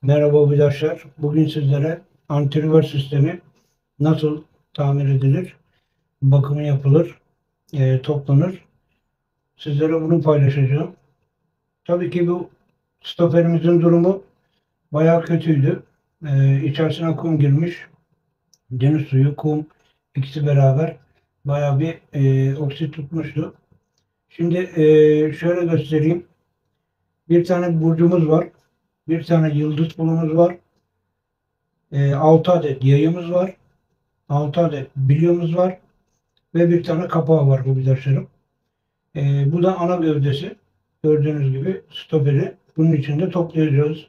Merhaba arkadaşlar. Bugün sizlere antivirüs sistemi nasıl tamir edilir, bakımı yapılır, toplanır. Sizlere bunu paylaşacağım. Tabii ki bu stoperimizin durumu bayağı kötüydü. İçerisine kum girmiş. Deniz suyu, kum ikisi beraber bayağı bir oksit tutmuştu. Şimdi şöyle göstereyim. Bir tane burcumuz var. Bir tane yıldız pulumuz var. 6 adet yayımız var. 6 adet bilyomuz var ve bir tane kapağı var bu vidaşların. Bu da ana gövdesi. Gördüğünüz gibi stoperi. Bunun içinde toplayacağız.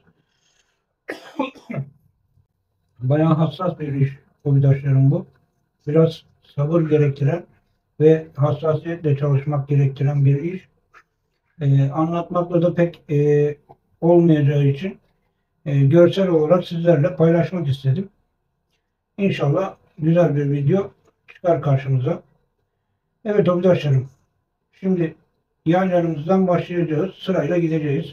Bayağı hassas bir iş bu vidaşların bu. Biraz sabır gerektiren ve hassasiyetle çalışmak gerektiren bir iş. Anlatmakla da pek olmayacağı için görsel olarak sizlerle paylaşmak istedim. İnşallah güzel bir video çıkar karşımıza. Evet arkadaşlarım. Şimdi yaylarımızdan başlayacağız. Sırayla gideceğiz.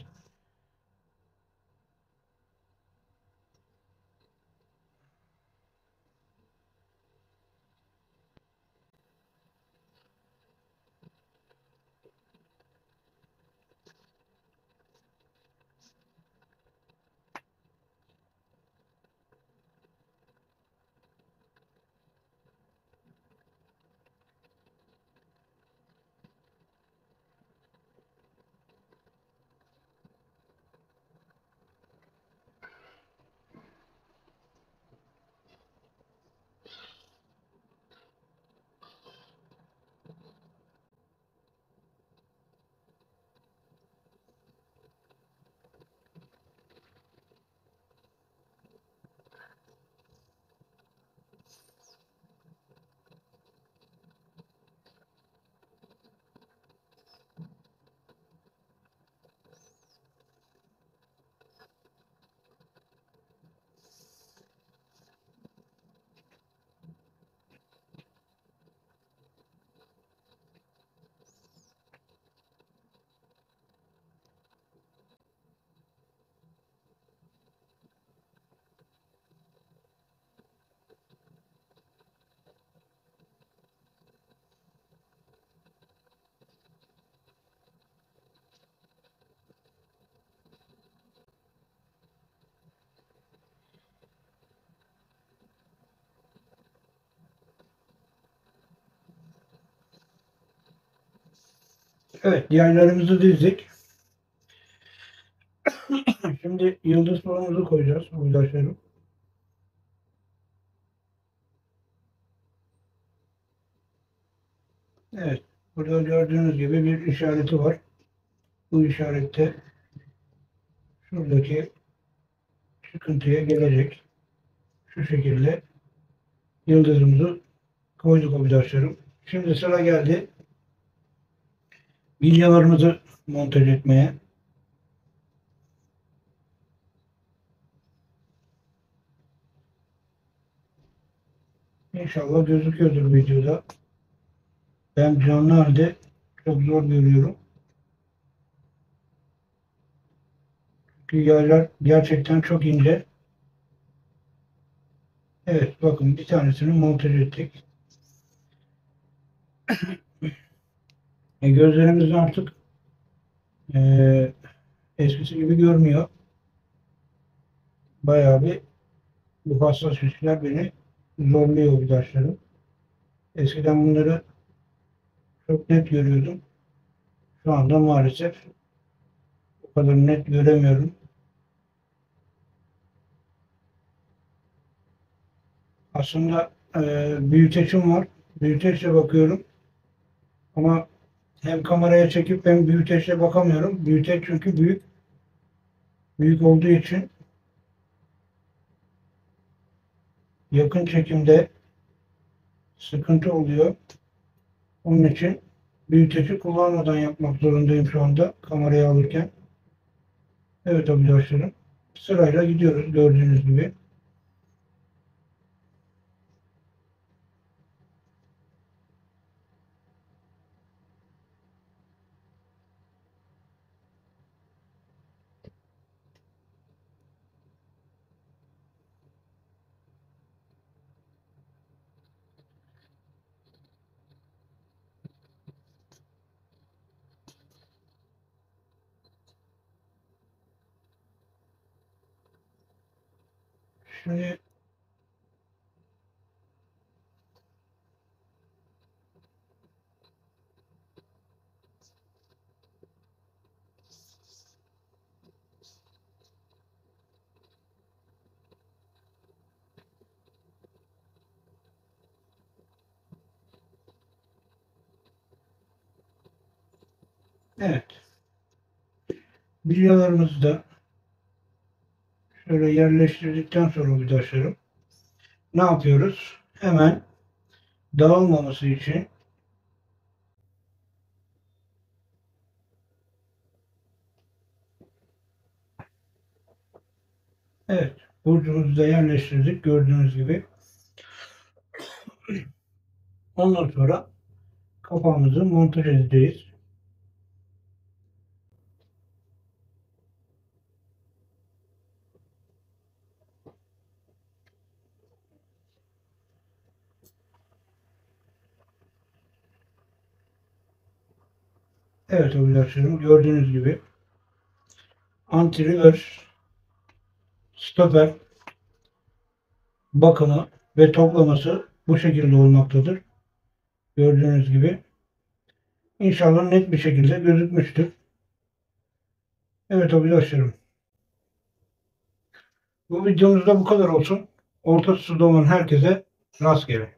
Evet, yaylarımızı dizdik. Şimdi yıldız sorumuzu koyacağız bu ilaçları. Evet, burada gördüğünüz gibi bir işareti var. Bu işarette şuradaki çıkıntıya gelecek. Şu şekilde yıldızımızı koyduk arkadaşlarım. Şimdi sıra geldi bilyalarımızı montaj etmeye. İnşallah gözüküyordur videoda. Ben canlı halde çok zor görüyorum. Çünkü yaylar gerçekten çok ince. Evet, bakın bir tanesini montaj ettik. Gözlerimiz artık e, eskisi gibi görmüyor. Bayağı bir bu hassas ışıklar beni zorluyor bu derslerim. Eskiden bunları çok net görüyordum. Şu anda maalesef o kadar net göremiyorum. Aslında büyüteçim var. Büyüteçle bakıyorum. Ama hem kameraya çekip hem büyüteçle bakamıyorum. Büyüteç çünkü büyük. Büyük olduğu için yakın çekimde sıkıntı oluyor. Onun için büyüteci kullanmadan yapmak zorundayım şu anda kamerayı alırken. Evet arkadaşlarım. Sırayla gidiyoruz gördüğünüz gibi. Şimdi evet, bilyalarımızı da şöyle yerleştirdikten sonra vidaşlarım ne yapıyoruz? Hemen dağılmaması için evet, burcumuzu da yerleştirdik gördüğünüz gibi. Ondan sonra kapağımızı montaj edeceğiz. Evet arkadaşlarım, gördüğünüz gibi anti-reverse stoper bakımı ve toplaması bu şekilde olmaktadır. Gördüğünüz gibi. İnşallah net bir şekilde gözükmüştür. Evet arkadaşlarım. Bu videomuzda bu kadar olsun. Orta suda olan herkese rastgele.